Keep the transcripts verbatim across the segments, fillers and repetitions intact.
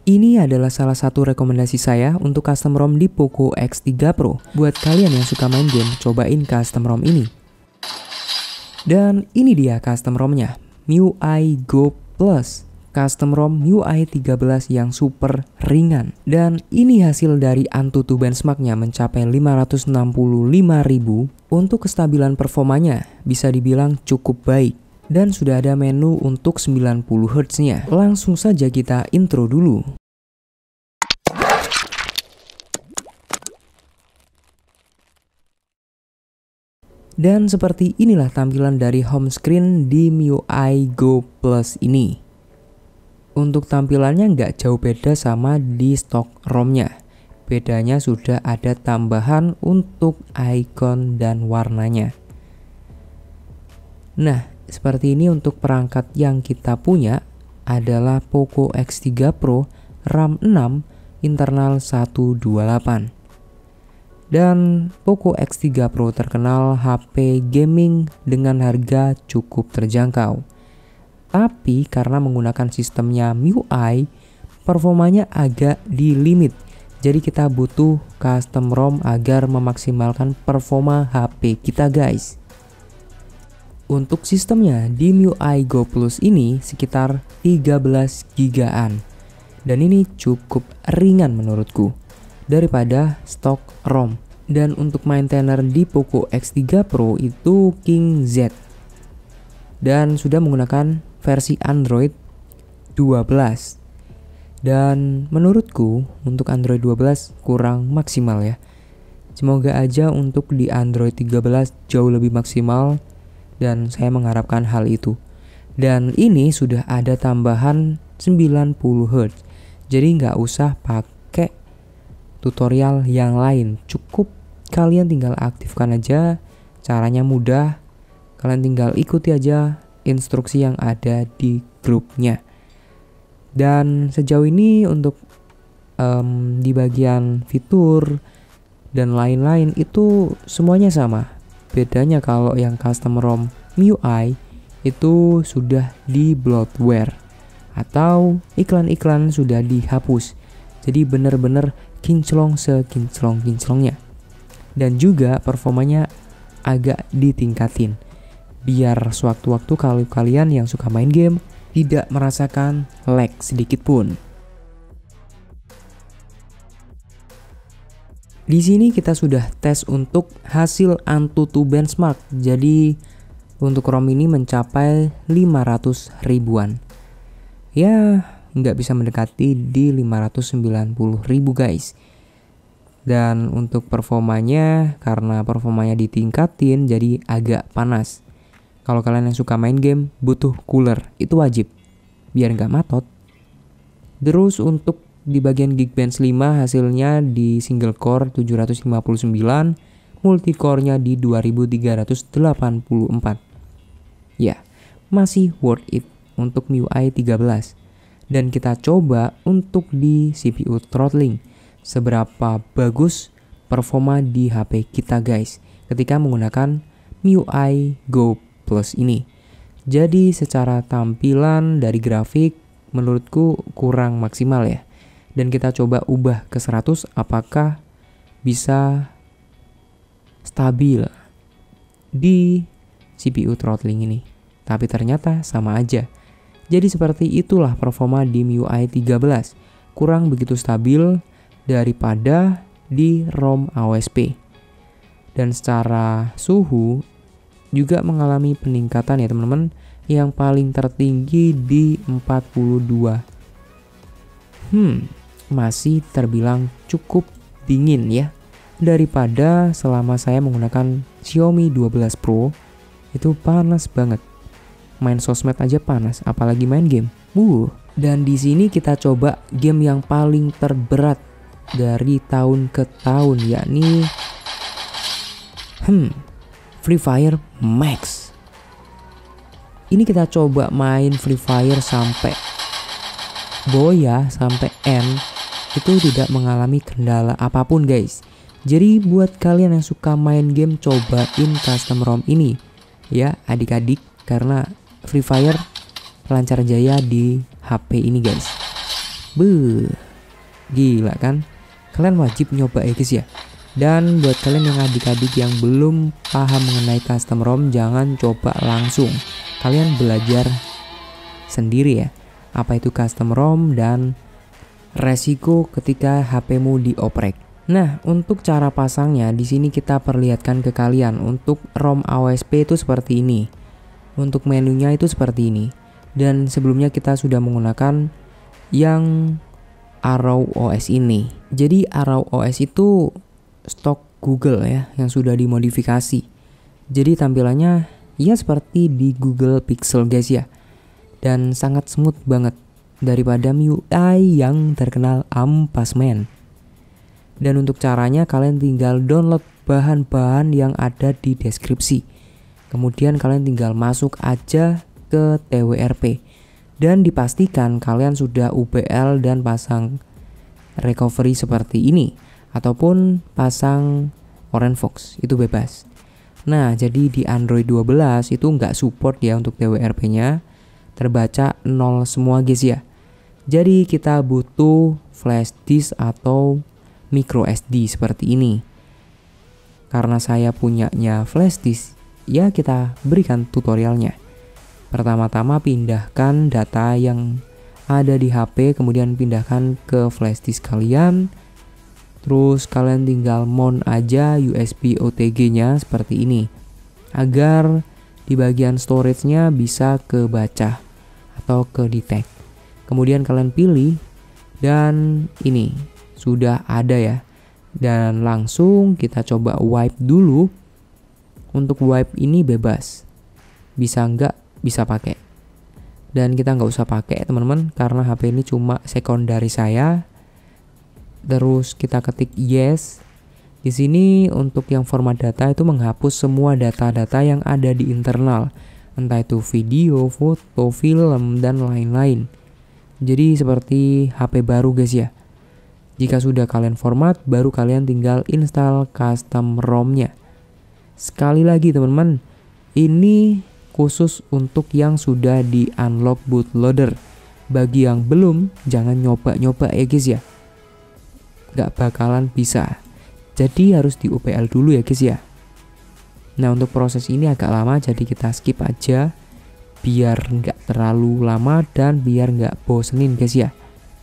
Ini adalah salah satu rekomendasi saya untuk custom ROM di Poco X tiga Pro. Buat kalian yang suka main game, cobain custom ROM ini. Dan ini dia custom ROM-nya, M I U I Go Plus. Custom ROM M I U I tiga belas yang super ringan. Dan ini hasil dari AnTuTu benchmark-nya mencapai lima ratus enam puluh lima ribu. Untuk kestabilan performanya bisa dibilang cukup baik. Dan sudah ada menu untuk sembilan puluh hertz-nya. Langsung saja kita intro dulu. Dan seperti inilah tampilan dari home screen di M I U I Go Plus ini. Untuk tampilannya nggak jauh beda sama di stok ROM-nya. Bedanya sudah ada tambahan untuk icon dan warnanya. Nah, seperti ini untuk perangkat yang kita punya adalah Poco X tiga Pro RAM enam internal seratus dua puluh delapan. Dan Poco X tiga Pro terkenal H P gaming dengan harga cukup terjangkau. Tapi karena menggunakan sistemnya M I U I, performanya agak di limit. Jadi kita butuh custom ROM agar memaksimalkan performa H P kita guys. Untuk sistemnya di M I U I Go Plus ini sekitar tiga belas gigaan. Dan ini cukup ringan menurutku daripada stok ROM. Dan untuk maintainer di Poco X tiga Pro itu King Z. Dan sudah menggunakan versi Android dua belas. Dan menurutku untuk Android dua belas kurang maksimal ya. Semoga aja untuk di Android tiga belas jauh lebih maksimal. Dan saya mengharapkan hal itu. Dan ini sudah ada tambahan sembilan puluh hertz. Jadi nggak usah pakai tutorial yang lain. Cukup kalian tinggal aktifkan aja. Caranya mudah. Kalian tinggal ikuti aja instruksi yang ada di grupnya. Dan sejauh ini untuk um, di bagian fitur dan lain-lain itu semuanya sama. Bedanya kalau yang custom ROM M I U I itu sudah di bloatware atau iklan-iklan sudah dihapus. Jadi benar-benar kinclong sekinclong-kinclongnya. Dan juga performanya agak ditingkatin. Biar sewaktu-waktu kalau kalian yang suka main game tidak merasakan lag sedikit pun. Di sini kita sudah tes untuk hasil AnTuTu benchmark. Jadi untuk ROM ini mencapai lima ratus ribuan. Ya, nggak bisa mendekati di lima ratus sembilan puluh ribu guys. Dan untuk performanya, karena performanya ditingkatin jadi agak panas. Kalau kalian yang suka main game butuh cooler, itu wajib biar nggak matot. Terus untuk di bagian Geekbench lima hasilnya di single core tujuh ratus lima puluh sembilan, multicore-nya di dua ribu tiga ratus delapan puluh empat. Ya, masih worth it untuk M I U I tiga belas. Dan kita coba untuk di C P U throttling. Seberapa bagus performa di H P kita guys ketika menggunakan M I U I Go Plus ini. Jadi secara tampilan dari grafik menurutku kurang maksimal ya. Dan kita coba ubah ke seratus apakah bisa stabil di C P U throttling ini. Tapi ternyata sama aja. Jadi seperti itulah performa di M I U I tiga belas. Kurang begitu stabil daripada di ROM A O S P. Dan secara suhu juga mengalami peningkatan ya teman-teman. Yang paling tertinggi di empat puluh dua. Hmm, masih terbilang cukup dingin ya. Daripada selama saya menggunakan Xiaomi dua belas Pro, itu panas banget. Main sosmed aja panas, apalagi main game. Uh, dan di sini kita coba game yang paling terberat dari tahun ke tahun, yakni hmm, Free Fire Max. Ini kita coba main Free Fire sampai boya, sampai end, itu tidak mengalami kendala apapun guys. Jadi buat kalian yang suka main game, cobain custom ROM ini ya adik-adik, karena Free Fire lancar jaya di H P ini guys. Beuh, gila kan? Kalian wajib nyoba ya guys ya. Dan buat kalian yang adik-adik yang belum paham mengenai custom ROM, jangan coba langsung. Kalian belajar sendiri ya, apa itu custom ROM dan resiko ketika H P-mu dioprek. Nah, untuk cara pasangnya di sini kita perlihatkan ke kalian. Untuk ROM A O S P itu seperti ini. Untuk menunya itu seperti ini. Dan sebelumnya kita sudah menggunakan yang Arrow O S ini. Jadi Arrow O S itu stok Google ya, yang sudah dimodifikasi. Jadi tampilannya ya seperti di Google Pixel guys ya. Dan sangat smooth banget daripada M U I yang terkenal ampasmen. Dan untuk caranya kalian tinggal download bahan-bahan yang ada di deskripsi. Kemudian kalian tinggal masuk aja ke T W R P. Dan dipastikan kalian sudah U B L dan pasang recovery seperti ini. Ataupun pasang Orange Fox, itu bebas. Nah, jadi di Android dua belas itu nggak support ya untuk T W R P-nya. Terbaca nol semua guys ya. Jadi kita butuh flash disk atau micro S D seperti ini. Karena saya punyanya flash disk, ya kita berikan tutorialnya. Pertama-tama pindahkan data yang ada di H P, kemudian pindahkan ke flash disk kalian. Terus kalian tinggal mount aja U S B O T G-nya seperti ini. Agar di bagian storage-nya bisa kebaca atau ke detect. Kemudian kalian pilih dan ini sudah ada ya. Dan langsung kita coba wipe dulu. Untuk wipe ini bebas. Bisa enggak bisa pakai. Dan kita nggak usah pakai teman-teman karena H P ini cuma secondary saya. Terus kita ketik yes. Di sini untuk yang format data itu menghapus semua data-data yang ada di internal, entah itu video, foto, film dan lain-lain. Jadi seperti H P baru guys ya. Jika sudah kalian format, baru kalian tinggal install custom ROM-nya. Sekali lagi teman-teman, ini khusus untuk yang sudah di unlock bootloader. Bagi yang belum, jangan nyoba-nyoba ya guys ya. Gak bakalan bisa. Jadi harus di U P L dulu ya guys ya. Nah, untuk proses ini agak lama, jadi kita skip aja. Biar gak terlalu lama dan biar gak bosenin guys ya.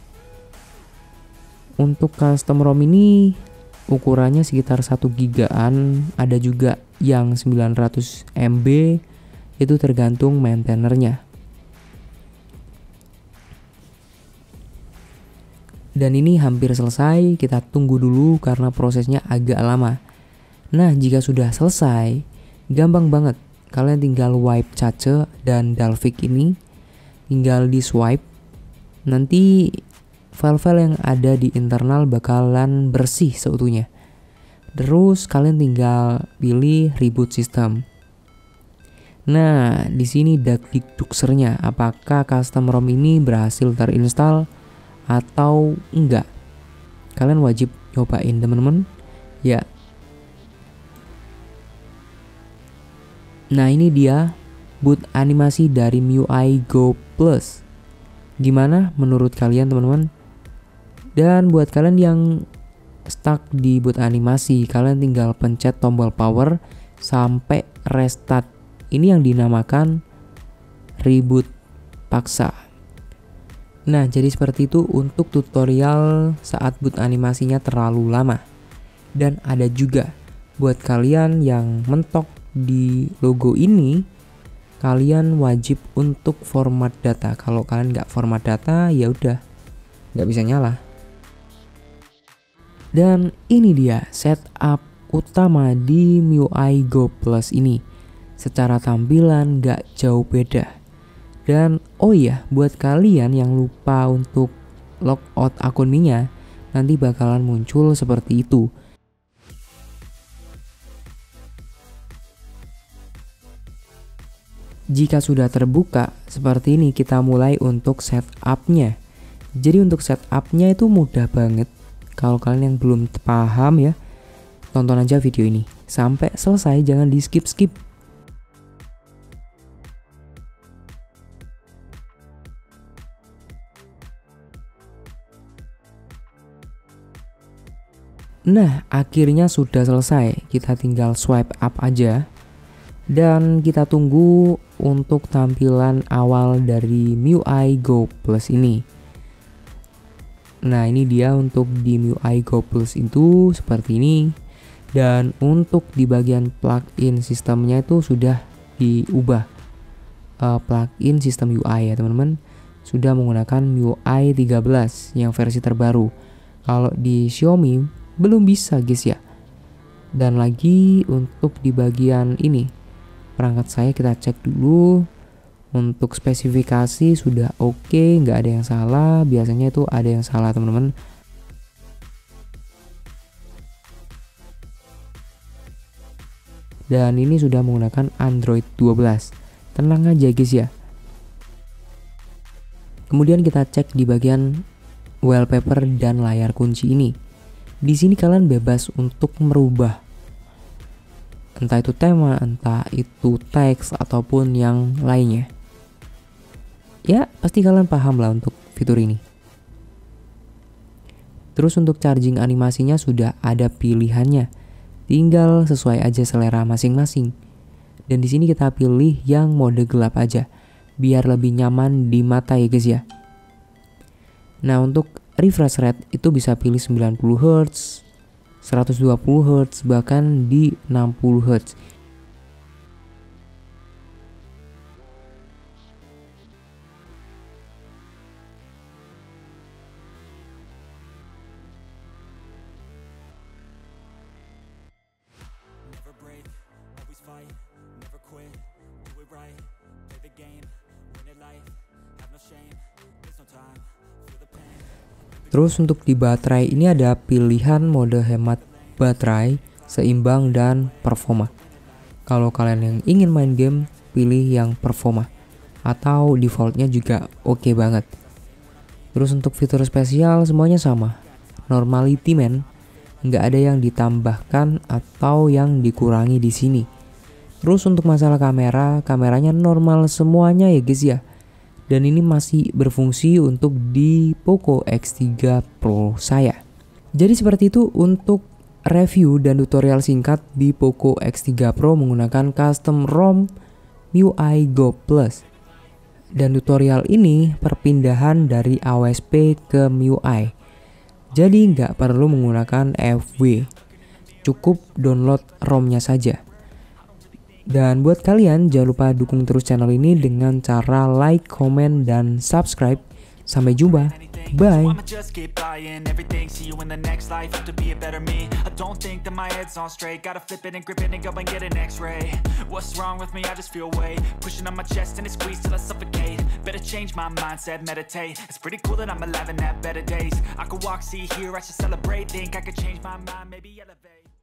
Untuk custom ROM ini ukurannya sekitar satu gigaan. Ada juga yang sembilan ratus M B. Itu tergantung maintainernya. Dan ini hampir selesai, kita tunggu dulu karena prosesnya agak lama. Nah, jika sudah selesai, gampang banget. Kalian tinggal wipe cache dan Dalvik ini, tinggal di swipe. Nanti file-file yang ada di internal bakalan bersih seutuhnya. Terus kalian tinggal pilih reboot system. Nah, di sini dakdikduksernya, apakah custom ROM ini berhasil terinstall atau enggak. Kalian wajib nyobain teman-teman ya. Nah, ini dia boot animasi dari M U I Go Plus. Gimana menurut kalian teman-teman? Dan buat kalian yang stuck di boot animasi, kalian tinggal pencet tombol power sampai restart. Ini yang dinamakan reboot paksa. Nah, jadi seperti itu untuk tutorial saat boot animasinya terlalu lama. Dan ada juga buat kalian yang mentok di logo ini, kalian wajib untuk format data. Kalau kalian nggak format data, ya udah nggak bisa nyala. Dan ini dia setup utama di M U I Go Plus ini. Secara tampilan gak jauh beda. Dan oh iya, buat kalian yang lupa untuk logout akun Minya, nanti bakalan muncul seperti itu. Jika sudah terbuka seperti ini, kita mulai untuk setupnya. Jadi untuk setupnya itu mudah banget. Kalau kalian yang belum paham ya, tonton aja video ini sampai selesai, jangan di skip-skip. Nah, akhirnya sudah selesai. Kita tinggal swipe up aja. Dan kita tunggu untuk tampilan awal dari M I U I Go Plus ini. Nah, ini dia untuk di M I U I Go Plus itu seperti ini. Dan untuk di bagian plugin sistemnya itu sudah diubah. Uh, plugin sistem U I ya teman-teman. Sudah menggunakan M I U I tiga belas yang versi terbaru. Kalau di Xiaomi belum bisa guys ya. Dan lagi untuk di bagian ini perangkat saya kita cek dulu. Untuk spesifikasi sudah oke, okay, nggak ada yang salah. Biasanya itu ada yang salah teman-teman. Dan ini sudah menggunakan Android dua belas. Tenang aja guys ya. Kemudian kita cek di bagian wallpaper dan layar kunci ini. Di sini kalian bebas untuk merubah entah itu tema, entah itu teks ataupun yang lainnya. Ya, pasti kalian paham lah untuk fitur ini. Terus untuk charging animasinya sudah ada pilihannya. Tinggal sesuai aja selera masing-masing. Dan di sini kita pilih yang mode gelap aja, biar lebih nyaman di mata ya guys ya. Nah, untuk refresh rate itu bisa pilih sembilan puluh hertz, seratus dua puluh hertz, bahkan di enam puluh hertz. Terus untuk di baterai ini ada pilihan mode hemat baterai, seimbang, dan performa. Kalau kalian yang ingin main game, pilih yang performa. Atau defaultnya juga oke okay banget. Terus untuk fitur spesial semuanya sama. Normality man, nggak ada yang ditambahkan atau yang dikurangi di sini. Terus untuk masalah kamera, kameranya normal semuanya ya guys ya. Dan ini masih berfungsi untuk di Poco X tiga Pro saya. Jadi seperti itu untuk review dan tutorial singkat di Poco X tiga Pro menggunakan custom ROM M I U I Go Plus. Dan tutorial ini perpindahan dari A W S P ke M I U I. Jadi nggak perlu menggunakan F W. Cukup download ROM-nya saja. Dan buat kalian jangan lupa dukung terus channel ini dengan cara like, comment, dan subscribe. Sampai jumpa. Bye. I'ma just keep buying everything, see you in the next life, have to be a better me. I don't think that my head's on straight, gotta flip it and grip it and go and get an x-ray. What's wrong with me? I just feel weight pushing on my chest and it squeezes till I suffocate. Better change my mindset, meditate. It's pretty cool that I'm alive and have better days. I could walk, see, hear, I should celebrate. Think I could change my mind, maybe elevate.